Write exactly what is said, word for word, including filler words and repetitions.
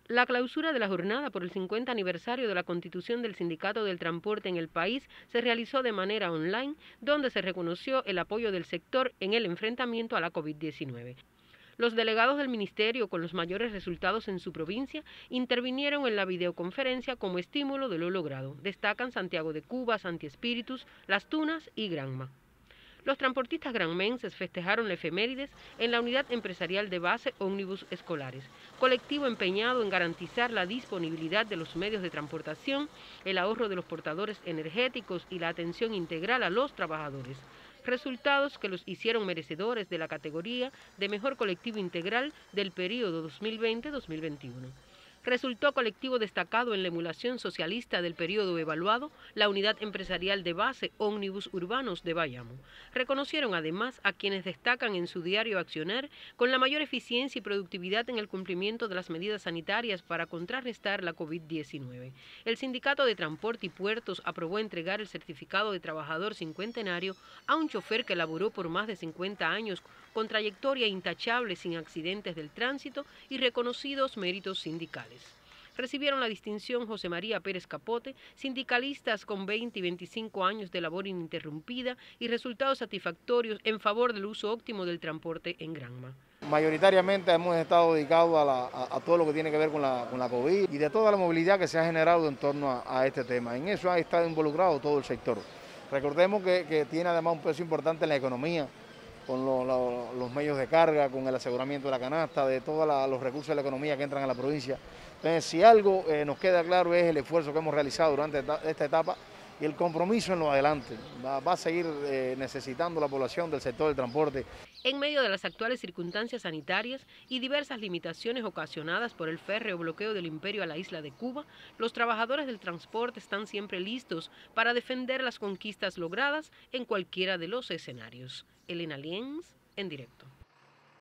La clausura de la jornada por el cincuenta aniversario de la constitución del Sindicato del Transporte en el país se realizó de manera online, donde se reconoció el apoyo del sector en el enfrentamiento a la COVID diecinueve. Los delegados del ministerio con los mayores resultados en su provincia intervinieron en la videoconferencia como estímulo de lo logrado. Destacan Santiago de Cuba, Santi Espíritus, Las Tunas y Granma. Los transportistas granmenses festejaron la efemérides en la unidad empresarial de base Ómnibus Escolares, colectivo empeñado en garantizar la disponibilidad de los medios de transportación, el ahorro de los portadores energéticos y la atención integral a los trabajadores. Resultados que los hicieron merecedores de la categoría de mejor colectivo integral del periodo dos mil veinte dos mil veintiuno. Resultó colectivo destacado en la emulación socialista del periodo evaluado la unidad empresarial de base Ómnibus Urbanos de Bayamo. Reconocieron además a quienes destacan en su diario accionar con la mayor eficiencia y productividad en el cumplimiento de las medidas sanitarias para contrarrestar la COVID diecinueve. El Sindicato de Transporte y Puertos aprobó entregar el certificado de trabajador cincuentenario a un chofer que laboró por más de cincuenta años con trayectoria intachable sin accidentes del tránsito y reconocidos méritos sindicales. Recibieron la distinción José María Pérez Capote, sindicalistas con veinte y veinticinco años de labor ininterrumpida y resultados satisfactorios en favor del uso óptimo del transporte en Granma. Mayoritariamente hemos estado dedicados a, la, a, a todo lo que tiene que ver con la, con la COVID y de toda la movilidad que se ha generado en torno a, a este tema. En eso ha estado involucrado todo el sector. Recordemos que, que tiene además un peso importante en la economía, con lo, lo, los medios de carga, con el aseguramiento de la canasta, de todos los recursos de la economía que entran a la provincia. Entonces, si algo eh, nos queda claro es el esfuerzo que hemos realizado durante esta etapa y el compromiso en lo adelante. Va, va a seguir eh, necesitando la población del sector del transporte. En medio de las actuales circunstancias sanitarias y diversas limitaciones ocasionadas por el férreo bloqueo del imperio a la isla de Cuba, los trabajadores del transporte están siempre listos para defender las conquistas logradas en cualquiera de los escenarios. Elena Lienz, en directo.